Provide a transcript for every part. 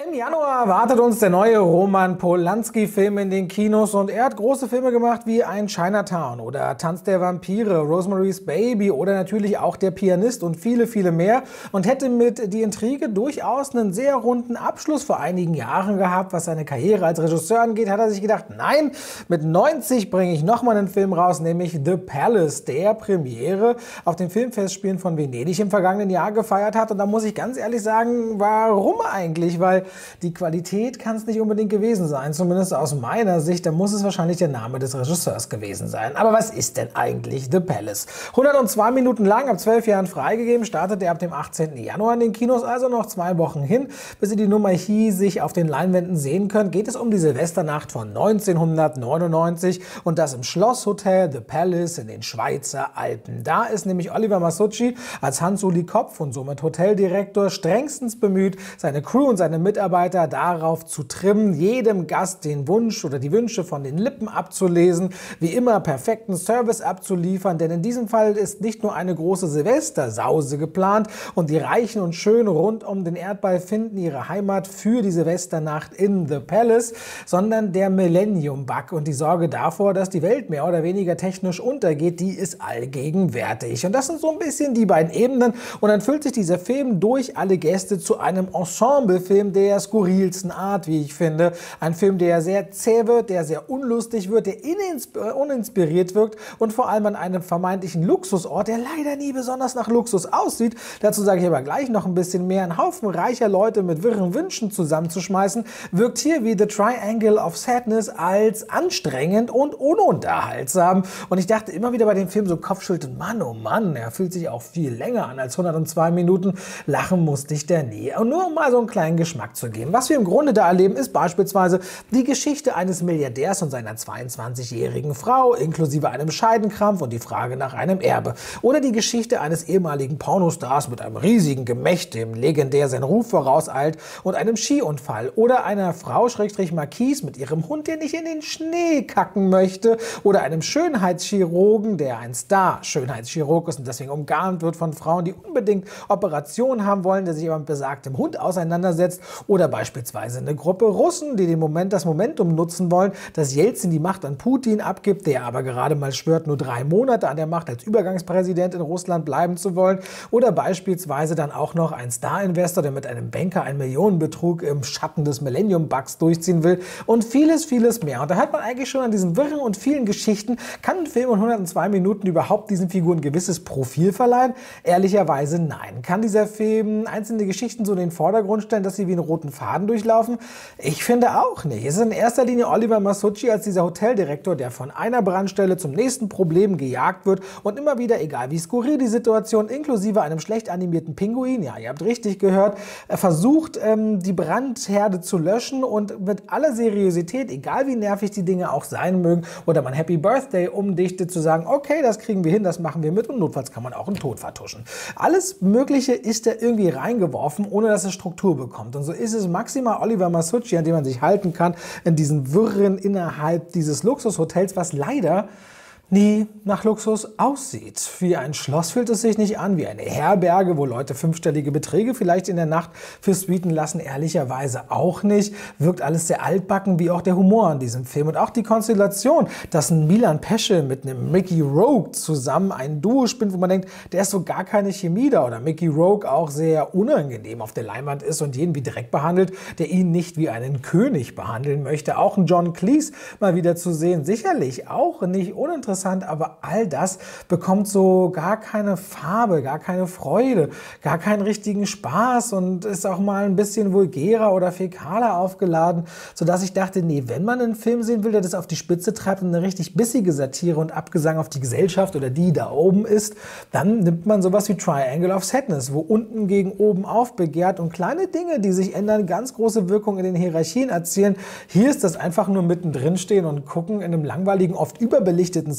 Im Januar erwartet uns der neue Roman Polanski-Film in den Kinos und er hat große Filme gemacht wie ein Chinatown oder Tanz der Vampire, Rosemary's Baby oder natürlich auch Der Pianist und viele, viele mehr und hätte mit Die Intrige durchaus einen sehr runden Abschluss vor einigen Jahren gehabt. Was seine Karriere als Regisseur angeht, hat er sich gedacht, nein, mit 90 bringe ich nochmal einen Film raus, nämlich The Palace, der Premiere auf den Filmfestspielen von Venedig im vergangenen Jahr gefeiert hat. Und da muss ich ganz ehrlich sagen, warum eigentlich? Weil die Qualität kann es nicht unbedingt gewesen sein, zumindest aus meiner Sicht. Da muss es wahrscheinlich der Name des Regisseurs gewesen sein. Aber was ist denn eigentlich The Palace? 102 Minuten lang, ab 12 Jahren freigegeben, startet er ab dem 18. Januar in den Kinos, also noch 2 Wochen hin, bis ihr die Nummer hiesig auf den Leinwänden sehen könnt. Geht es um die Silvesternacht von 1999 und das im Schlosshotel The Palace in den Schweizer Alpen. Da ist nämlich Oliver Masucci als Hans-Uli Kopf und somit Hoteldirektor strengstens bemüht, seine Crew und seine Mitarbeiter darauf zu trimmen, jedem Gast den Wunsch oder die Wünsche von den Lippen abzulesen, wie immer perfekten Service abzuliefern, denn in diesem Fall ist nicht nur eine große Silvestersause geplant und die Reichen und Schönen rund um den Erdball finden ihre Heimat für die Silvesternacht in The Palace, sondern der Millennium-Bug und die Sorge davor, dass die Welt mehr oder weniger technisch untergeht, die ist allgegenwärtig. Und das sind so ein bisschen die beiden Ebenen und dann füllt sich dieser Film durch alle Gäste zu einem Ensemble-Film der skurrilsten Art, wie ich finde. Ein Film, der sehr zäh wird, der sehr unlustig wird, der uninspiriert wirkt und vor allem an einem vermeintlichen Luxusort, der leider nie besonders nach Luxus aussieht. Dazu sage ich aber gleich noch ein bisschen mehr. Ein Haufen reicher Leute mit wirren Wünschen zusammenzuschmeißen, wirkt hier wie The Triangle of Sadness als anstrengend und ununterhaltsam. Und ich dachte immer wieder bei dem Film so kopfschüttelnd, Mann, oh Mann, er fühlt sich auch viel länger an als 102 Minuten. Lachen musste ich da nie. Und nur um mal so einen kleinen Geschmack zu geben. Was wir im Grunde da erleben, ist beispielsweise die Geschichte eines Milliardärs und seiner 22-jährigen Frau, inklusive einem Scheidenkrampf und die Frage nach einem Erbe. Oder die Geschichte eines ehemaligen Pornostars mit einem riesigen Gemächt, dem legendär sein Ruf vorauseilt, und einem Skiunfall. Oder einer Frau, Marquise, mit ihrem Hund, der nicht in den Schnee kacken möchte. Oder einem Schönheitschirurgen, der ein Star-Schönheitschirurg ist und deswegen umgarnt wird von Frauen, die unbedingt Operationen haben wollen, der sich aber mit besagtem Hund auseinandersetzt. Oder beispielsweise eine Gruppe Russen, die das Momentum nutzen wollen, dass Jelzin die Macht an Putin abgibt, der aber gerade mal schwört, nur 3 Monate an der Macht als Übergangspräsident in Russland bleiben zu wollen. Oder beispielsweise dann auch noch ein Star-Investor, der mit einem Banker einen Millionenbetrug im Schatten des Millennium-Bugs durchziehen will und vieles, vieles mehr. Und da hört man eigentlich schon an diesen wirren und vielen Geschichten, kann ein Film in 102 Minuten überhaupt diesen Figuren ein gewisses Profil verleihen? Ehrlicherweise nein. Kann dieser Film einzelne Geschichten so in den Vordergrund stellen, dass sie wie einen roten Faden durchlaufen? Ich finde auch nicht. Es ist in erster Linie Oliver Masucci als dieser Hoteldirektor, der von einer Brandstelle zum nächsten Problem gejagt wird und immer wieder, egal wie skurril die Situation, inklusive einem schlecht animierten Pinguin, ja, ihr habt richtig gehört, versucht, die Brandherde zu löschen und mit aller Seriosität, egal wie nervig die Dinge auch sein mögen, oder man Happy Birthday umdichtet, zu sagen, okay, das kriegen wir hin, das machen wir mit und notfalls kann man auch einen Tod vertuschen. Alles Mögliche ist da irgendwie reingeworfen, ohne dass es Struktur bekommt. Und so ist es maximal Oliver Masucci, an dem man sich halten kann, in diesen Wirren innerhalb dieses Luxushotels, was leider nie nach Luxus aussieht. Wie ein Schloss fühlt es sich nicht an, wie eine Herberge, wo Leute 5-stellige Beträge vielleicht in der Nacht für Suiten lassen, ehrlicherweise auch nicht. Wirkt alles sehr altbacken, wie auch der Humor an diesem Film. Und auch die Konstellation, dass ein Milan Pesce mit einem Mickey Rourke zusammen ein Duo spinnt, wo man denkt, der ist so gar keine Chemie da. Oder Mickey Rourke auch sehr unangenehm auf der Leinwand ist und jeden wie Dreck behandelt, der ihn nicht wie einen König behandeln möchte. Auch ein John Cleese mal wieder zu sehen, sicherlich auch nicht uninteressant, aber all das bekommt so gar keine Farbe, gar keine Freude, gar keinen richtigen Spaß und ist auch mal ein bisschen vulgärer oder fäkaler aufgeladen, sodass ich dachte, nee, wenn man einen Film sehen will, der das auf die Spitze treibt und eine richtig bissige Satire und Abgesang auf die Gesellschaft oder die da oben ist, dann nimmt man sowas wie Triangle of Sadness, wo unten gegen oben aufbegehrt und kleine Dinge, die sich ändern, ganz große Wirkung in den Hierarchien erzielen. Hier ist das einfach nur mittendrin stehen und gucken in einem langweiligen, oft überbelichteten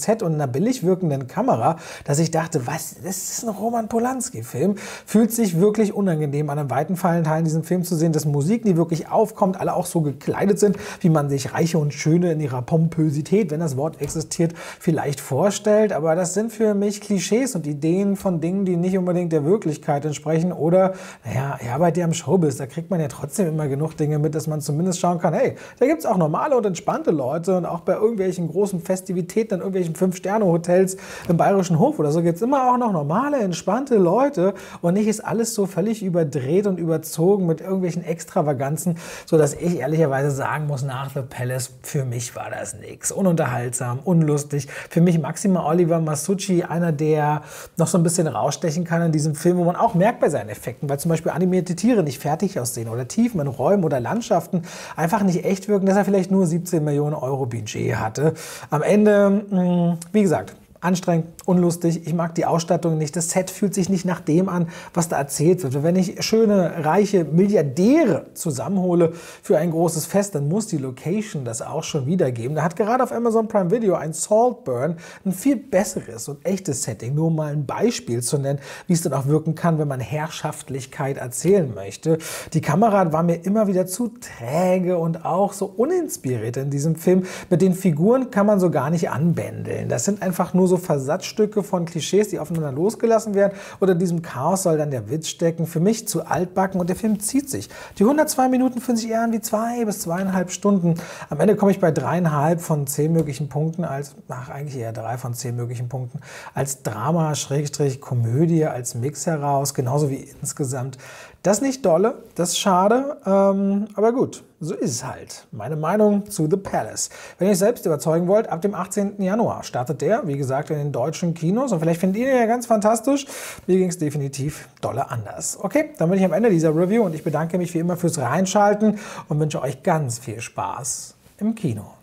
Set und einer billig wirkenden Kamera, dass ich dachte, was, das ist ein Roman Polanski-Film. Fühlt sich wirklich unangenehm an, in weiten Teilen diesen Film zu sehen, dass Musik, die wirklich aufkommt, alle auch so gekleidet sind, wie man sich Reiche und Schöne in ihrer Pompösität, wenn das Wort existiert, vielleicht vorstellt. Aber das sind für mich Klischees und Ideen von Dingen, die nicht unbedingt der Wirklichkeit entsprechen. Oder, naja, ich arbeite ja im Showbiz, da kriegt man ja trotzdem immer genug Dinge mit, dass man zumindest schauen kann, hey, da gibt es auch normale und entspannte Leute und auch bei irgendwelchen großen Festivitäten in irgendwelchen 5-Sterne-Hotels im Bayerischen Hof oder so gibt es immer auch noch normale, entspannte Leute und nicht ist alles so völlig überdreht und überzogen mit irgendwelchen Extravaganzen, sodass ich ehrlicherweise sagen muss, nach The Palace, für mich war das nichts. Ununterhaltsam, unlustig. Für mich maximal Oliver Masucci, einer, der noch so ein bisschen rausstechen kann in diesem Film, wo man auch merkt bei seinen Effekten, weil zum Beispiel animierte Tiere nicht fertig aussehen oder Tiefen in Räumen oder Landschaften einfach nicht echt wirken, dass er vielleicht nur 17 Millionen Euro Budget hatte. Am Ende, wie gesagt, anstrengend, unlustig, ich mag die Ausstattung nicht, das Set fühlt sich nicht nach dem an, was da erzählt wird. Wenn ich schöne, reiche Milliardäre zusammenhole für ein großes Fest, dann muss die Location das auch schon wiedergeben. Da hat gerade auf Amazon Prime Video ein Saltburn ein viel besseres und echtes Setting, nur um mal ein Beispiel zu nennen, wie es dann auch wirken kann, wenn man Herrschaftlichkeit erzählen möchte. Die Kamera war mir immer wieder zu träge und auch so uninspiriert in diesem Film. Mit den Figuren kann man so gar nicht anbändeln. Das sind einfach nur so Versatzstücke von Klischees, die aufeinander losgelassen werden. Oder in diesem Chaos soll dann der Witz stecken. Für mich zu altbacken und der Film zieht sich. Die 102 Minuten fühlen sich eher an wie 2 bis 2,5 Stunden. Am Ende komme ich bei 3,5 von 10 möglichen Punkten eigentlich eher 3 von 10 möglichen Punkten als Drama, Schrägstrich, Komödie, als Mix heraus, genauso wie insgesamt. Das nicht dolle, das ist schade, aber gut, so ist es halt. Meine Meinung zu The Palace. Wenn ihr euch selbst überzeugen wollt, ab dem 18. Januar startet der, wie gesagt, in den deutschen Kinos und vielleicht findet ihr ihn ja ganz fantastisch. Mir ging es definitiv dolle anders. Okay, dann bin ich am Ende dieser Review und ich bedanke mich wie immer fürs Reinschalten und wünsche euch ganz viel Spaß im Kino.